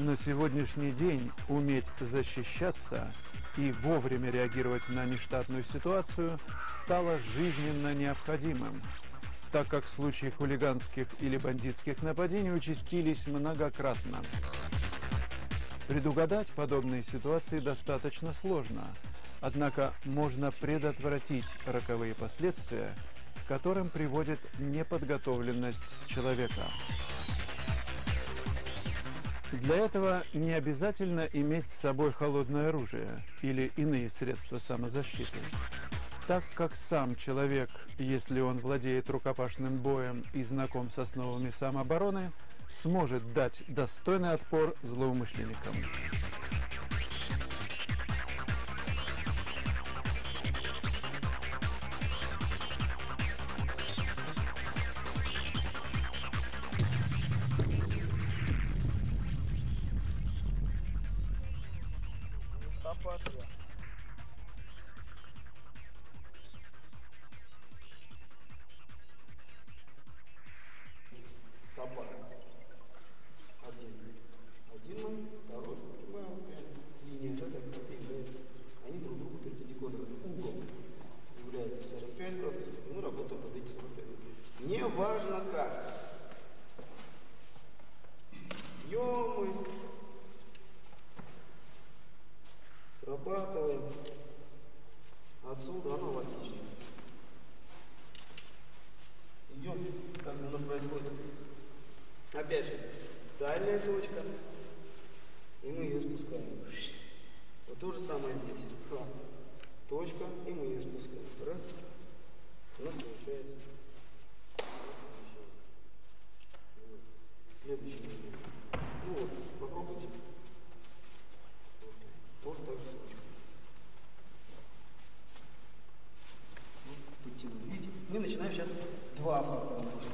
На сегодняшний день уметь защищаться и вовремя реагировать на нештатную ситуацию стало жизненно необходимым, так как случаи хулиганских или бандитских нападений участились многократно. Предугадать подобные ситуации достаточно сложно, однако можно предотвратить роковые последствия, к которым приводит неподготовленность человека. Для этого не обязательно иметь с собой холодное оружие или иные средства самозащиты, так как сам человек, если он владеет рукопашным боем и знаком с основами самообороны, сможет дать достойный отпор злоумышленникам. Стопа. Один мы, второй линия, это является, они друг другу перпендикулярны. Угол является 45 градусов, и мы работаем под эти 45 градусов. Не важно как. Бьем мы, срабатываем. Отсюда аналогично. Идем, как у нас происходит. Опять же, дальняя точка, и мы ее спускаем. Вот то же самое здесь. Точка, и мы ее спускаем. Раз. У нас получается. Вот. Следующий момент. Ну вот, попробуйте. Вот так же точка. Подтянуть. Видите? Мы начинаем сейчас два фактора делать.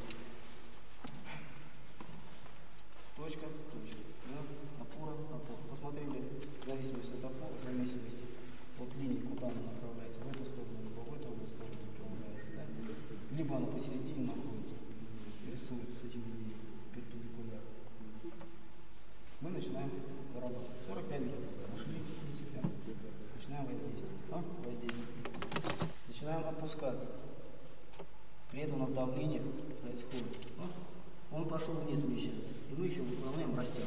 Точка, точка. Да? Опора, опора. Посмотрели в зависимости от опоры, в зависимости от линии, куда она направляется. В эту сторону, либо в эту сторону направляется. Да? Либо она посередине находится, рисуется с этим перпендикулярно. Мы начинаем работать. 45 градусов. Ушли, начинаем воздействовать. Воздействие. Начинаем опускаться. При этом у нас давление происходит. Он пошел вниз смещаться. И мы еще выполняем растяжку.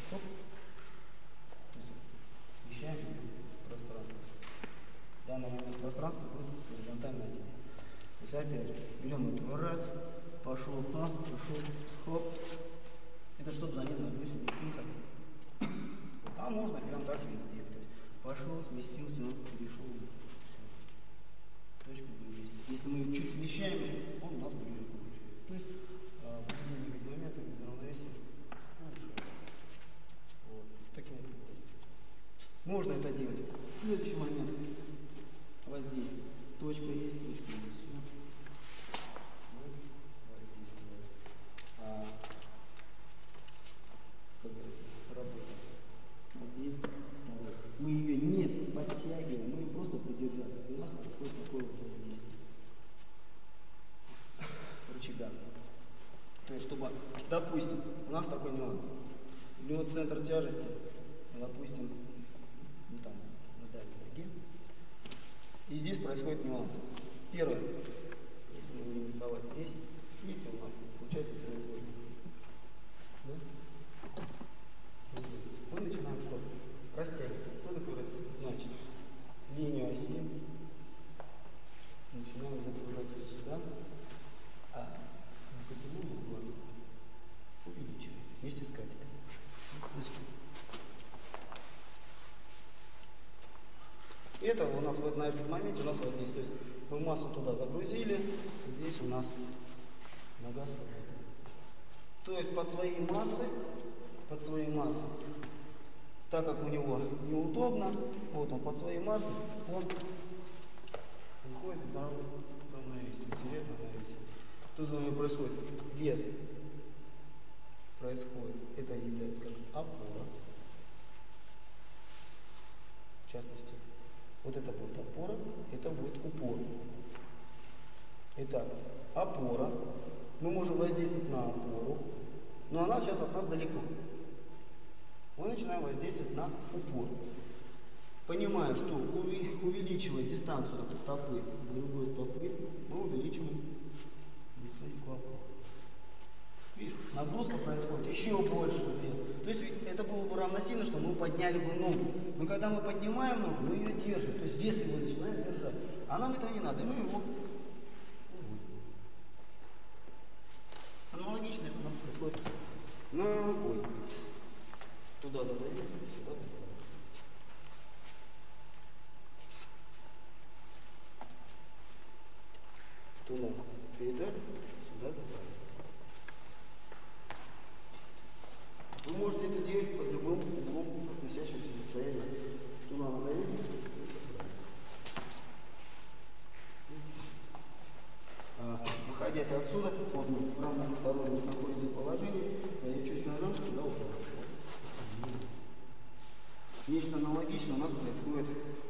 Смещаем пространство. В данный момент пространство будет горизонтальная линия. То есть опять же, берем эту раз, пошел, пошел, хоп. Это чтобы заметно, допустим, вот там можно прям так же сделать. То есть пошел, сместился, перешел. Точка ближе. Если мы чуть смещаем, он у нас ближе получается. То есть в момент без равновесия улучшается. Вот. Таким образом. Можно это делать. Следующий момент. Воздействие. Точка есть, точка есть. Все. Воздействие. Работа. Один, второй. Мы ее не подтягиваем, мы ее просто придержали. И у нас происходит такое вот воздействие. Рычага. То есть, чтобы, допустим, у нас такой нюанс. У него центр тяжести, допустим, ну, там, на дальней ноге. И здесь происходит нюанс. Первое, если мы будем рисовать здесь, видите, у нас получается треугольник. Да? Мы начинаем что? Растягивать. Что такое растягивать? Значит, линию оси начинаем загружать сюда, а потянули угол увеличиваем вместе с катетом. Это у нас на этот момент у нас вот здесь. То есть мы массу туда загрузили, здесь у нас нога сработала. То есть под своей массой, так как у него неудобно, вот он под своей массой, он выходит в равновесие, теряет равновесие. Что за ним происходит? Вес происходит. Это является как опора. В частности, вот это будет опора, это будет упор. Итак, опора. Мы можем воздействовать на опору, но она сейчас от нас далеко. мы начинаем воздействовать на упор. Понимая, что увеличивая дистанцию от стопы до другой стопы, мы увеличиваем методику опоры. Видишь, нагрузка происходит еще больше вес. То есть это было бы равносильно, что мы подняли бы ногу. Но когда мы поднимаем ногу, мы ее держим. То есть вес его начинаем держать. А нам этого не надо, и мы его уводим. Аналогично это у нас происходит ногой. Туда задавим, сюда задавим. Туда передали, сюда забрали. Вы можете это делать под любым углом относящимся состоянию. Туда надавили. Выходясь отсюда, вот мы в равностороннем находимся положении, я чуть нажал, туда упал. Нечто аналогичное у нас происходит.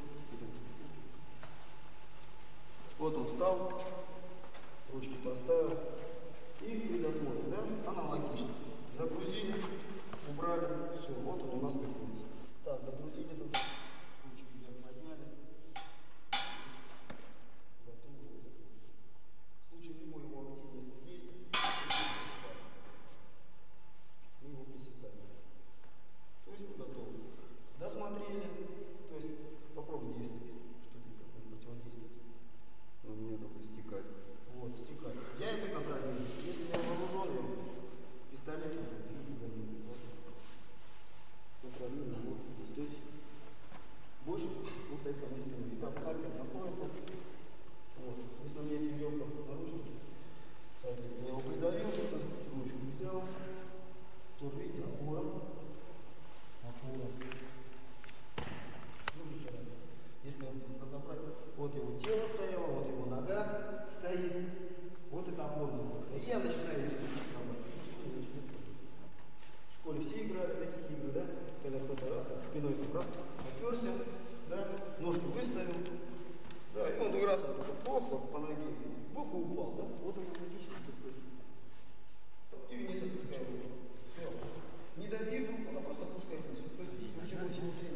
Вот он встал, ручки поставил и досмотрим, да? Аналогично. Загрузили, убрали, все, вот он у нас находится. Так, загрузили тут, ручки вверх подняли. Готовы. В случае любой его активности действия, мы его пресекаем. То есть мы готовы. Досмотрели, то есть попробуй действовать, что-то как-то противодействовать. Но у меня только стекает. Вот, стекает. Я это контролирую. Если я вооружен, пистолет контролирую. Вот. То есть больше вот это не сделаю. Итак, опять находится. Вот. Если у меня есть веревка наручники, соответственно, я его придавил, ручку взял. Тоже видите, опора. Опора. Если разобрать, вот его тело стояло, вот его нога стоит, вот это опорная точка. И я начинаю ступить в школе все играли такие игры, да? Когда кто-то раз, так, спиной там раз, оперся, да, ножку выставил, да, и он раз вот так бог по ноге, бог и упал, да? Вот он логично происходит. И вниз опускаем руку. Все. Не давив руку, а просто опускаем вниз. То есть ничего сильнее.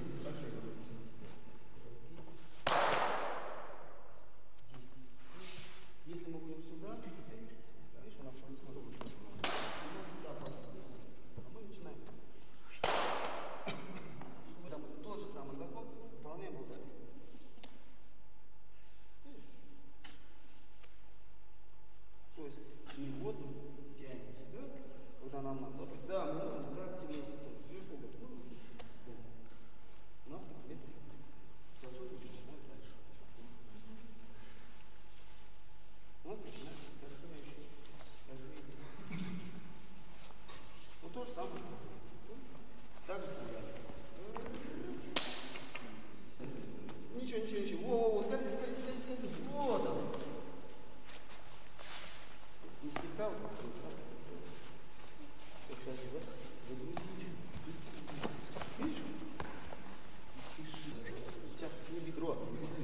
Если мы будем сюда, видишь, у нас происходит. А мы начинаем. Там тот же самый закон, выполняем удар. То есть не водно тянемся, да? Когда нам надо. Да, мы можем так тянуться. Видишь, как это? У нас предмет начинает дальше. У нас начинается скольжение. Ну то же самое. Так же гуляем. Ничего. Во, скользи. Вот он. Не слегка, вот как тут. Соскользи, да? Загрузи. Видишь? Сейчас не бедро.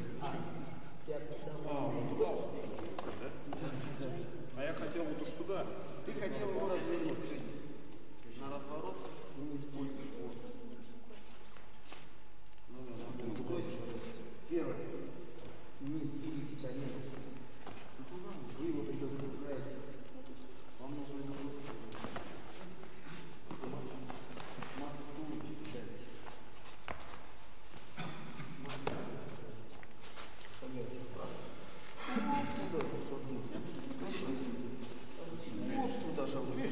А я хотел вот уж сюда. Ты хотел его развернуть. На разворот не используешь его. То есть, первое, не двигайте коленом. Вы его тогда загружаете. Вам нужно его массу туловища кидаете. Вот туда шагнуть. Вот туда шагнуть.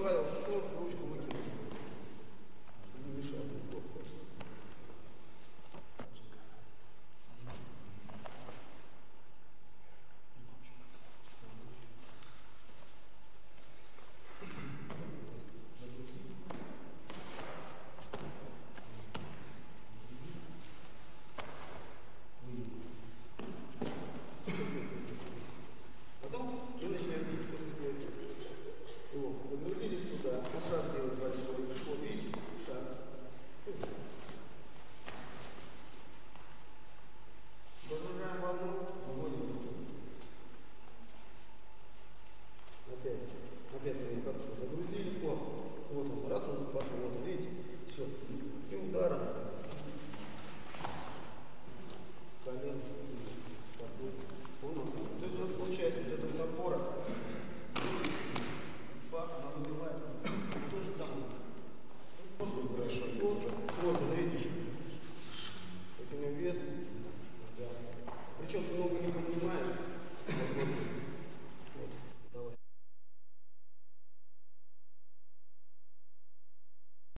правил